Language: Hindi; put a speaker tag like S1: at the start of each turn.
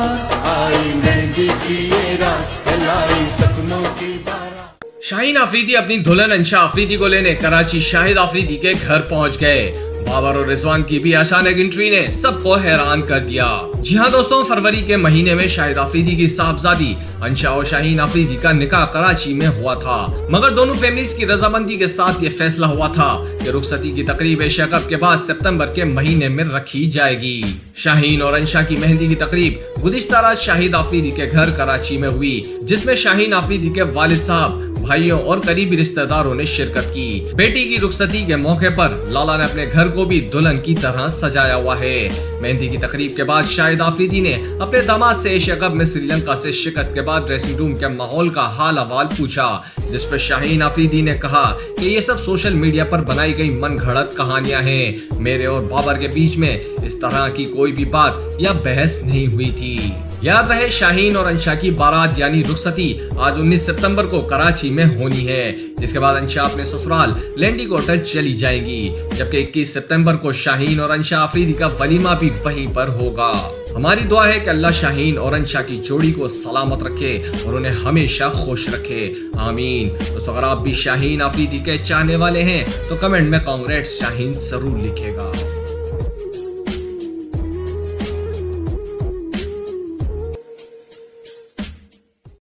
S1: आई मेहंदी की ये रात लाई सपनों की बारात।
S2: शाहीन आफरीदी अपनी दुल्हन अंशा आफरीदी को लेने कराची शाहिद आफरीदी के घर पहुंच गए। बाबर और रिजवान की भी अचानक एंट्री ने सबको हैरान कर दिया। जी हाँ दोस्तों, फरवरी के महीने में शाहिद आफरीदी की साहबजादी अंशा और शाहीन आफरीदी का निकाह कराची में हुआ था, मगर दोनों फैमिलीज की रजामंदी के साथ ये फैसला हुआ था कि रुखसती की तकरीब एशिया कप के बाद सितंबर के महीने में रखी जाएगी। शाहीन और अंशा की मेहंदी की तकरीब गुज़िश्ता रात शाहिद आफरीदी के घर कराची में हुई, जिसमें शाहीन आफरीदी के वालिद साहब, भाइयों और करीबी रिश्तेदारों ने शिरकत की। बेटी की रुखसती के मौके पर लाला ने अपने घर को भी दुल्हन की तरह सजाया हुआ है। मेहंदी की तकरीब के बाद शाहिद आफरीदी ने अपने दामाद से एशिया कप में श्रीलंका से शिकस्त के बाद ड्रेसिंग रूम के माहौल का हाल अहवाल पूछा, जिस पर शाहीन आफरीदी ने कहा कि ये सब सोशल मीडिया पर बनाई गई मनगढ़ंत कहानियां हैं। मेरे और बाबर के बीच में इस तरह की कोई भी बात या बहस नहीं हुई थी। याद रहे, शाहीन और अंशा की बारात यानी रुखसती आज 19 सितंबर को कराची में होनी है, जिसके बाद अंशा अपने ससुराल लैंडी होटल चली जाएंगी, जबकि 21 सितंबर को शाहीन और अंशा आफरीदी का वलीमा भी वहीं पर होगा। हमारी दुआ है कि अल्लाह शाहीन और अंशा की जोड़ी को सलामत रखे और उन्हें हमेशा खुश रखे, आमीन। दोस्तों, अगर आप भी शाहीन आफरीदी के चाहने वाले हैं तो कमेंट में कांग्रेट्स शाहीन जरूर लिखेगा।